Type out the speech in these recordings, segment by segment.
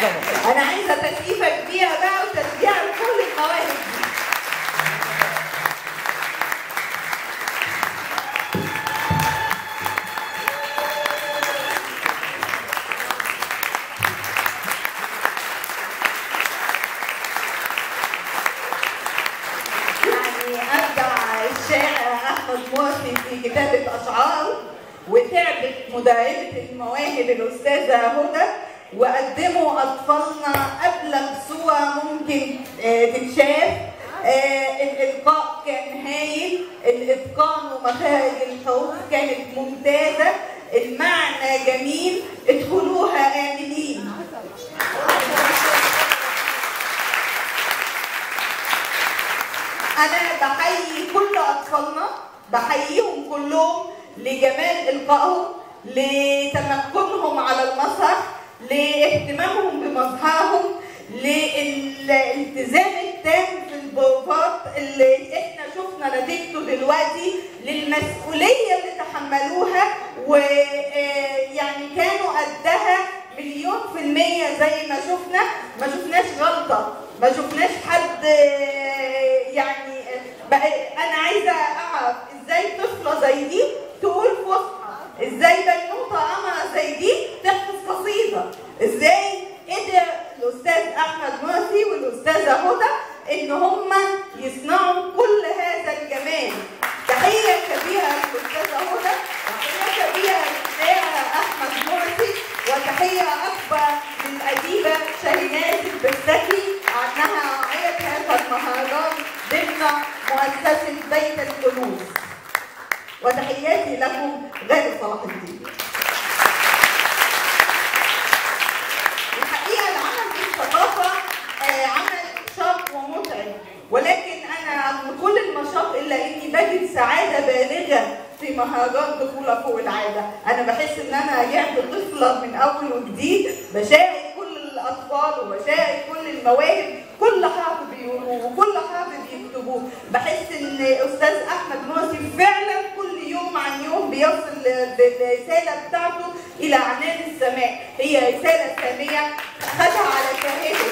انا عايزه تسقيفه كبيره بقى وتشجيع لكل المواهب دي. الشاعر أحمد مرسي في كتابة أشعاره، وتعبت مدربة المواهب الأستاذة هدى، وقدموا أطفالنا أبلغ صورة ممكن تتشاف. الإلقاء كان هايل، الإتقان ومخارج الحروف كانت ممتازة، المعنى جميل، ادخلوها آمنين. أنا بحيي كل أطفالنا، بحييهم كلهم لجمال إلقائهم، لتمكنهم على المسرح، لاهتمامهم بمظهرهم، للالتزام التام في البروفات اللي احنا شفنا نتيجته دلوقتي، للمسؤولية اللي تحملوها، ويعني كانوا قدها 100% زي ما شفنا. ما شفناش غلطة، ما شفناش حد يعني انا عايزه اعرف ازاي طفله زي دي تقول فصحى، ازاي بنوته قمره زي دي تحفظ قصيده، ازاي قدر الاستاذ احمد مرسي والاستاذه هدى ان هم يصنعوا كل هذا الجمال. تحيه كبيره للاستاذه هدى، تحيه كبيره للشاعر احمد مرسي، وتحيه اكبر للاديبه شاهيناز البستكي عنها راعيه هذا المهرجان ضمن مؤسسه بيت الكنوز. وتحياتي لكم غالي صلاح الدين. الحقيقه العمل في الثقافه عمل شاق ومتعب، ولكن انا رغم كل المشاق الا اني بجد سعاده بالغه في مهرجان طفوله فوق العاده. انا بحس ان انا رجعت طفله من اول وجديد، بشارك كل الاطفال وبشارك كل المواهب، كل حرف بيقولوه وكل حرف بيكتبوه. بحس ان استاذ احمد مرسي فعلا كل يوم عن يوم بيصل بالرساله بتاعته الى عنان السماء. هي رساله ساميه خدها على شاهده،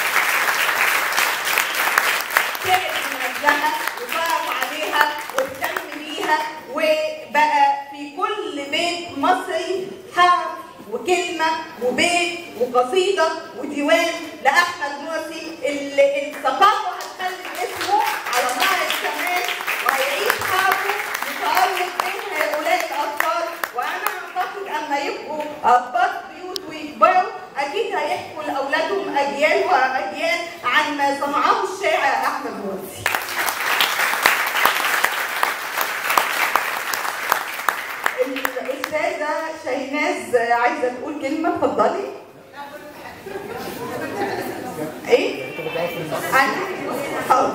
تعب من اجلها وصرف عليها واهتم بيها، وبقى في كل بيت مصري حرف وكلمه وبيت وقصيده وديوان لاحمد مرسي. الثقافه هتخلي اسمه على مر الزمان وهيعيش حرفه متألق بين هؤلاء الاطفال. وانا اعتقد اما يبقوا اباط بيوت ويكبروا اكيد هيحكوا لاولادهم اجيال واجيال عن ما صنعه الشاعر احمد مرسي. الأستاذة شاهيناز عايزة تقول كلمة، اتفضلي. إيه؟ أنا حاضر.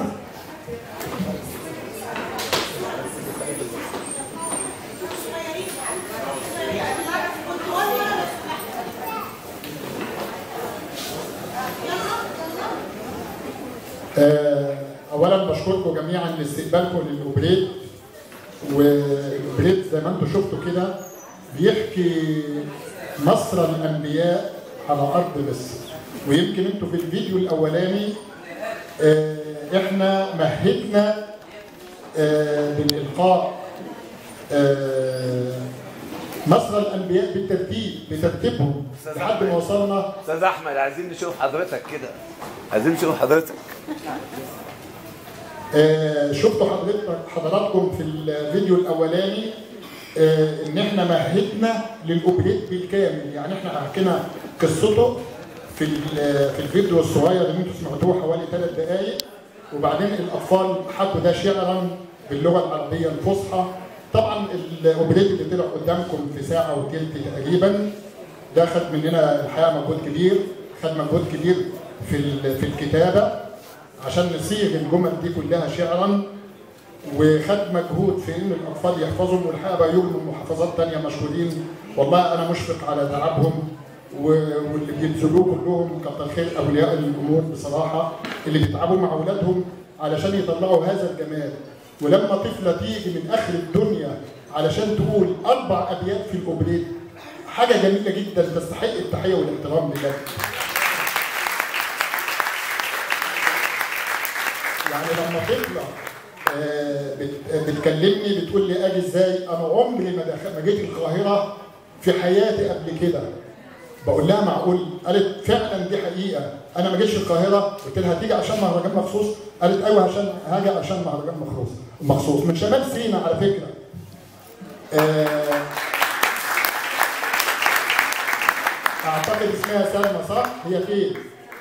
أولاً بشكركم جميعاً لاستقبالكم للأوبريت. والأوبريت زي ما انتم شفتوا كده بيحكي مصر الأنبياء على أرض مصر. ويمكن انتم في الفيديو الأولاني احنا مهدنا بالإلقاء مصر الأنبياء بالترتيب بترتيبهم لحد ما وصلنا. أستاذ أحمد عايزين نشوف حضرتك كده، عايزين نشوف حضرتك. شفتوا حضراتكم في الفيديو الاولاني ان احنا مهدنا للاوبريت بالكامل. يعني احنا حكينا قصته في الفيديو الصغير اللي انتم سمعتوه حوالي 3 دقائق، وبعدين الاطفال حكوا ده شعرا باللغه العربيه الفصحى. طبعا الاوبريت اللي طلع قدامكم في ساعه وثلث تقريبا ده خد مننا الحقيقه مجهود كبير، خد مجهود كبير في الكتابه عشان نصيغ الجمل دي كلها شعرا، وخد مجهود في ان الاطفال يحفظهم. والحقيقه بقى يجوا من محافظات ثانيه مشغولين، والله انا مشفق على تعبهم واللي بيبذلوه كلهم. كتر خير اولياء الامور بصراحه اللي بيتعبوا مع اولادهم علشان يطلعوا هذا الجمال. ولما طفله تيجي من اخر الدنيا علشان تقول 4 أبيات في الاوبريت، حاجه جميله جدا تستحق التحيه والاحترام بجد. يعني لما طفله بتكلمني بتقول لي اجي ازاي؟ انا عمري ما جيت القاهره في حياتي قبل كده. بقول لها معقول؟ قالت فعلا دي حقيقه، انا ما جيتش القاهره. قلت لها هتيجي عشان مهرجان مخصوص؟ قالت ايوه هاجي عشان مهرجان مخصوص من شمال سيناء على فكره. اعتقد اسمها سلمى صح؟ هي فين؟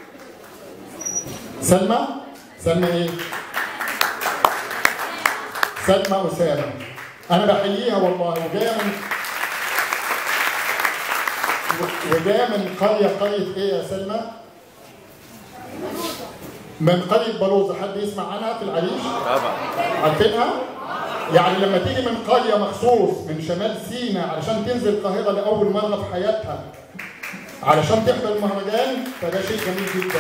سلمى؟ سلمى ايه؟ سلمى أسامة. أنا بحييها والله، وجاية من قرية إيه يا سلمى؟ من قرية بلوزة، حد يسمع عنها في العريش؟ طبعا. عارفينها؟ يعني لما تيجي من قرية مخصوص من شمال سيناء علشان تنزل القاهرة لأول مرة في حياتها علشان تحضر المهرجان، فده شيء جميل جدا.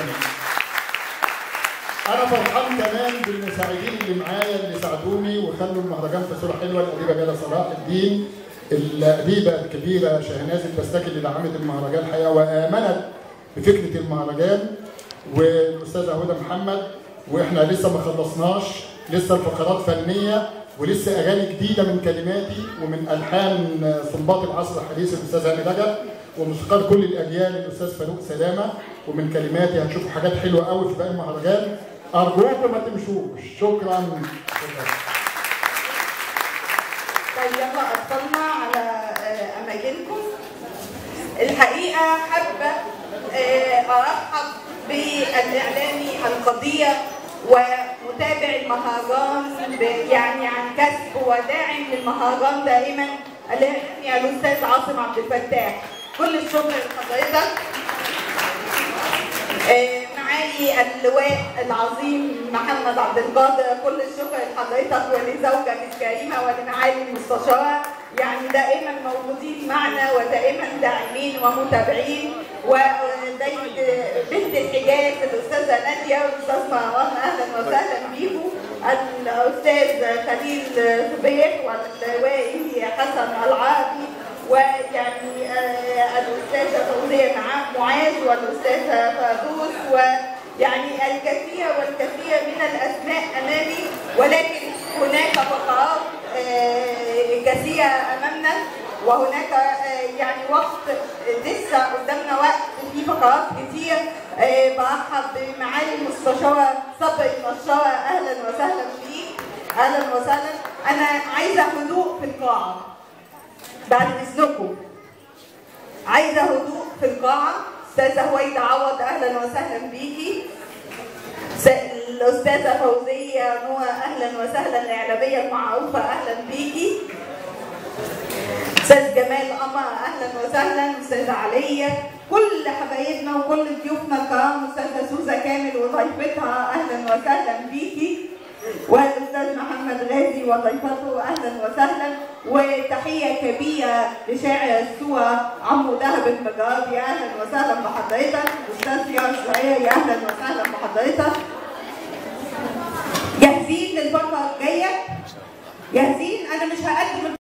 أنا فرحان كمان بالمساعدين اللي معايا اللي ساعدوني وخلوا المهرجان في صورة حلوة. الأديبة جالة صلاح الدين، الأديبة الكبيرة شهناز البستاكي اللي دعمت المهرجان الحقيقة وآمنت بفكرة المهرجان، والأستاذة هدى محمد. وإحنا لسه ما خلصناش، لسه الفقرات فنية ولسه أغاني جديدة من كلماتي ومن ألحان صنباط العصر الحديث الأستاذ هاني رجب، وموسيقار كل الأجيال الأستاذ فاروق سلامة. ومن كلماتي هتشوفوا حاجات حلوة قوي في باقي المهرجان. أرجوكم ما تمشوش. شكرا. طيب يلا أطلنا على أماكنكم. الحقيقة حابة أرحب بالإعلامي القضية ومتابع المهرجان يعني عن كسب وداعم للمهرجان دائما الإعلامي الأستاذ عاصم عبد الفتاح. كل الشكر لحضرتك. معالي اللواء العظيم محمد عبد القادر، كل الشكر لحضرتك ولزوجك الكريمه ولمعالي المستشاره، يعني دائما موجودين معنا ودائما داعمين ومتابعين. ودايما بنت الحجاز الاستاذه ناديه والاستاذ مروان، اهلا وسهلا بيكم. الاستاذ خليل صبيح واللوائي حسن العربي، ويعني الاستاذه فوزيه معاذ والاستاذه فردوس، ويعني الكثير والكثير من الاسماء امامي، ولكن هناك فقرات كثيره امامنا، وهناك يعني وقت لسه قدامنا وقت في فقرات كتير. برحب بمعالي المستشاره صبري نشاره، اهلا وسهلا بيك. اهلا وسهلا. انا عايزه هدوء في القاعه بعد اذنكم، عايزه هدوء في القاعه. استاذه هويدا عوض، اهلا وسهلا بيكي. الاستاذه فوزيه نوى، اهلا وسهلا. الاعلاميه المعروفه، اهلا بيكي. استاذ جمال قمر، اهلا وسهلا. استاذه عليا، كل حبايبنا وكل ضيوفنا الكرام. استاذه سوزه كامل وضيفتها، اهلا وسهلا بيكي. والاستاذ محمد غازي وضيفته، اهلا وسهلا. وتحيه كبيره لشاعر السوى عمو دهب المجرابي، اهلا وسهلا بحضرتك. استاذ رياض الزهيري، اهلا وسهلا بحضرتك. جاهزين للفقره الجايه؟ جاهزين؟ انا مش هقدم